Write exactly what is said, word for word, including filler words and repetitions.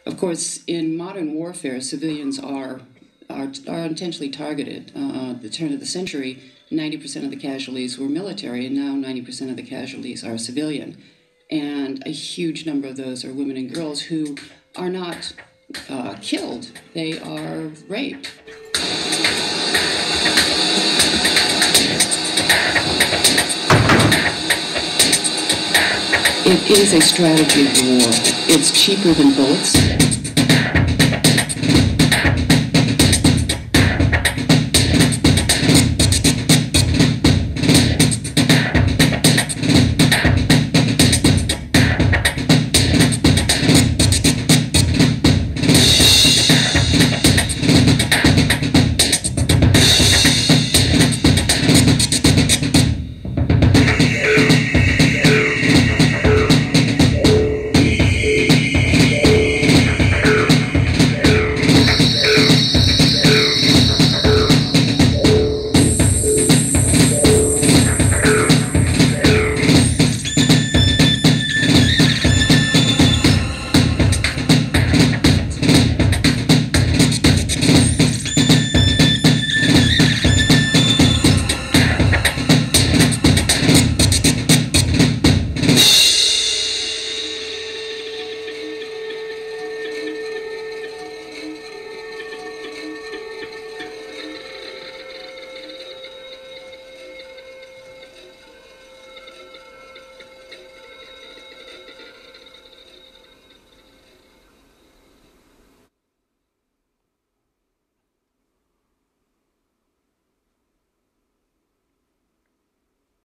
of course, in modern warfare, civilians are are, are intentionally targeted. Uh, at the turn of the century, ninety percent of the casualties were military, and now ninety percent of the casualties are civilian. And a huge number of those are women and girls who are not uh, killed, they are raped. It is a strategy of war. It's cheaper than bullets.